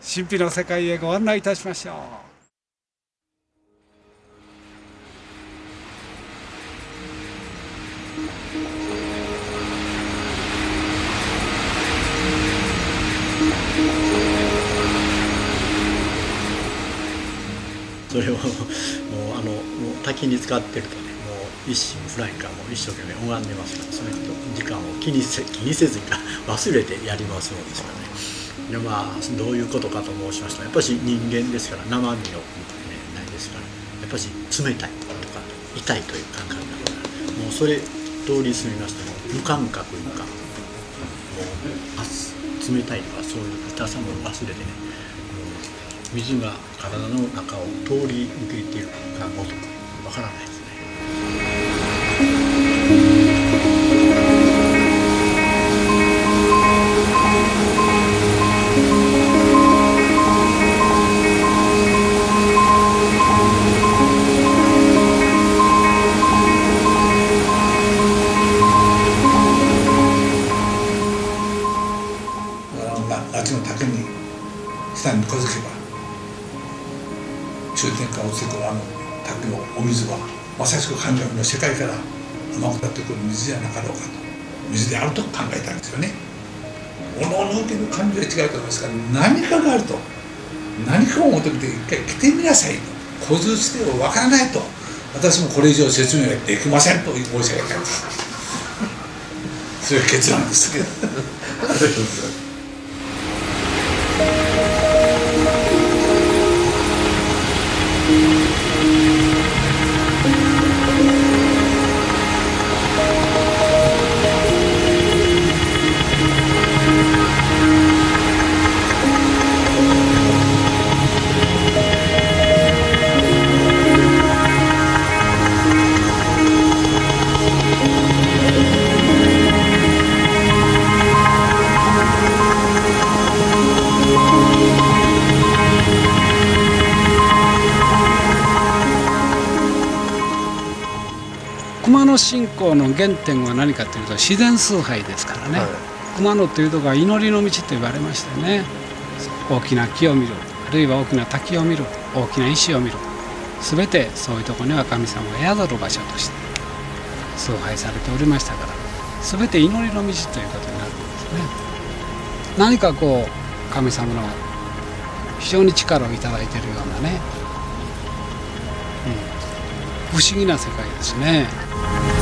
神秘の世界へご案内いたしましょう。 それをもう滝に使ってるとね、もう一心不乱かもう一生懸命拝んでますから、その時間を気にせずにか忘れてやりますのですからね。でどういうことかと申しますと、やっぱし人間ですから生身の、ないですから、やっぱし冷たいとか痛いという感覚だから、もうそれ通り過ぎましても無感覚無感、もう冷たいとかそういう痛さも忘れてね、水が体の中を通り抜けているかもとわからないですね。 夏の竹に下に小づけば中天から落ちてくる滝のお水はまさしく神々の世界から天下ってくる水じゃなかろうかと、水であると考えたんですよね。おのおの受ける感情は違うと思いますから、何かがあると、何かを求めて一回来てみなさいと、小づちでは分からないと、私もこれ以上説明ができませんと申し上げたんです。そういう結論ですけど。 熊野信仰の原点は何かというと自然崇拝ですからね、はい、熊野というところは祈りの道と言われましてね、大きな木を見る、あるいは大きな滝を見る、大きな石を見る、全てそういうところには神様が宿る場所として崇拝されておりましたから、全て祈りの道ということになるんですね。何かこう神様の非常に力をいただいているようなね、不思議な世界ですね。